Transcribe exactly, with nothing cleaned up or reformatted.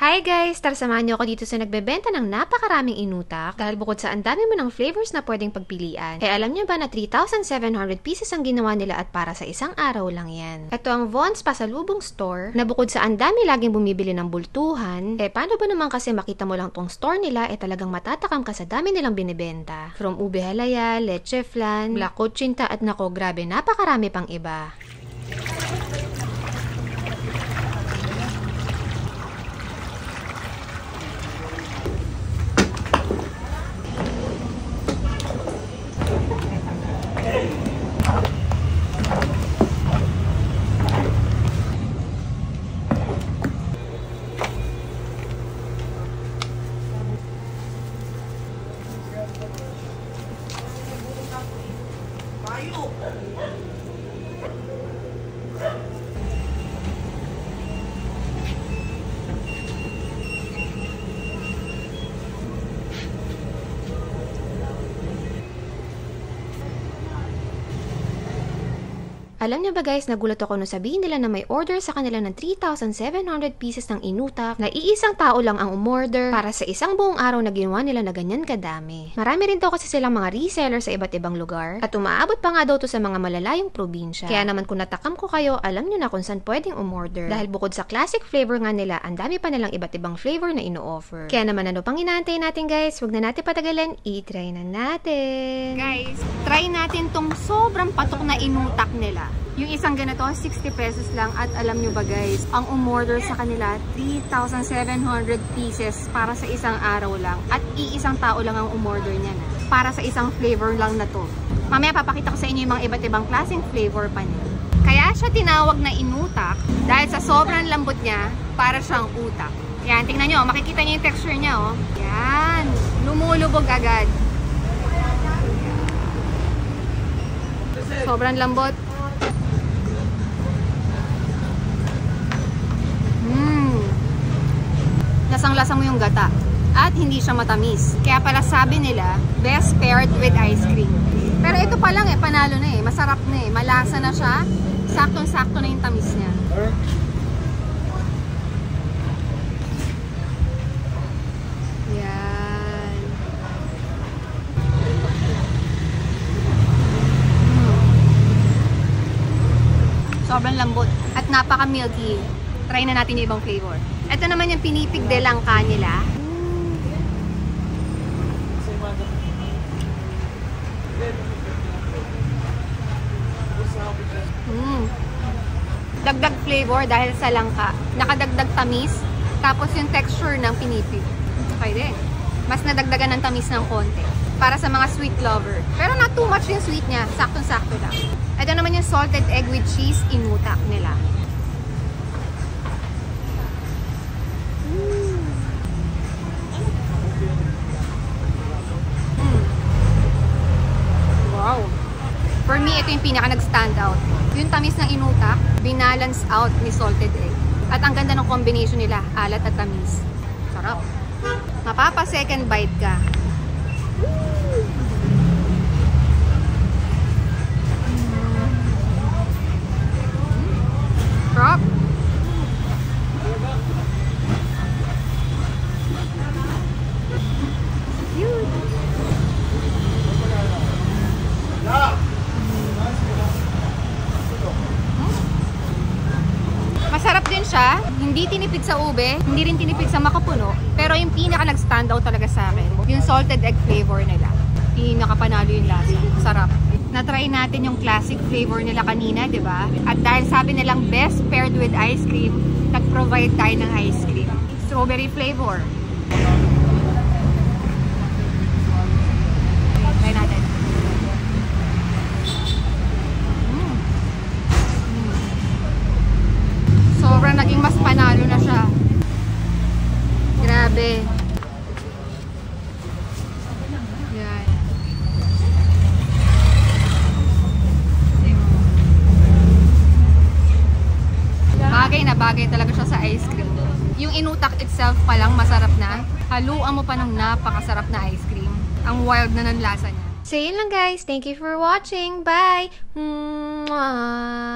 Hi guys! Tara samahan niyo ako dito sa nagbebenta ng napakaraming inutak dahil bukod sa ang dami mo ng flavors na pwedeng pagpilian, eh alam niyo ba na three thousand seven hundred pieces ang ginawa nila at para sa isang araw lang yan. Ito ang Vons Pasalubong Store na bukod sa ang dami laging bumibili ng bultuhan, eh paano ba naman kasi makita mo lang tong store nila eh talagang matatakam ka sa dami nilang binibenta. From ube halaya, leche flan, black cochinta at nako grabe napakarami pang iba. Alam niyo ba guys, nagulat ako nung sabihin nila na may order sa kanila ng three thousand seven hundred pieces ng inutak na iisang tao lang ang umorder para sa isang buong araw na ginawa nila na ganyan kadami. Marami rin daw kasi silang mga reseller sa iba't ibang lugar at umaabot pa nga daw to sa mga malalayong probinsya. Kaya naman kung natakam ko kayo, alam niyo na kung saan pwedeng umorder. Dahil bukod sa classic flavor nga nila, ang dami pa nilang iba't ibang flavor na ino-offer. Kaya naman ano pang inaantay natin guys, huwag na natin patagalin, i-try na natin. Guys, try natin tong sobrang patok na inutak nila. Yung isang ganito, sixty pesos lang. At alam nyo ba guys, ang umorder sa kanila, three thousand seven hundred pieces para sa isang araw lang. At iisang tao lang ang umorder niya na. Para sa isang flavor lang na to. Mamaya papakita ko sa inyo yung mga iba't ibang klaseng flavor pa niya. Kaya siya tinawag na inutak dahil sa sobrang lambot niya, para siyang utak. Yan, tingnan nyo, makikita nyo yung texture niya, oh. Yan, lumulubog agad. Sobrang lambot. Lasang-lasa mo yung gata at hindi siya matamis. Kaya pala sabi nila, best paired with ice cream. Pero ito pa lang eh, panalo na eh. Masarap na eh. Malasa na siya. Saktong-sakto na yung tamis niya. Yan. Hmm. Sobrang lambot at napaka-milky. Try na natin yung ibang flavor. Ito naman yung pinipig de langka nila. Mm. Dagdag flavor dahil sa langka. Nakadagdag tamis. Tapos yung texture ng pinipig. Okay din. Mas nadagdagan ng tamis ng konti. Para sa mga sweet lover. Pero not too much yung sweet niya. Saktong-sakto lang. Ito naman yung salted egg with cheese inutak nila. For me, ito yung pinaka nag-stand out. Yung tamis ng inutak, binalance out ni salted egg. At ang ganda ng combination nila, alat at tamis. Sarap. Mapapa second bite ka. Sarap. Masarap din siya, hindi tinipid sa ube, hindi rin tinipid sa makapuno, pero yung pinaka nag-stand out talaga sa akin, yung salted egg flavor nila. Pinakapanalo yung lasa. Sarap. Na-try natin yung classic flavor nila kanina, di ba? At dahil sabi nilang best paired with ice cream, nag-provide tayo ng ice cream. Strawberry flavor. Try natin. Sobrang naging mas panalo na siya. Grabe. Yan. Bagay na bagay talaga siya sa ice cream. Yung inutak itself pa lang masarap na. Haluan mo pa ng napakasarap na ice cream. Ang wild na ng lasa niya. So yun lang guys. Thank you for watching. Bye! Mwah!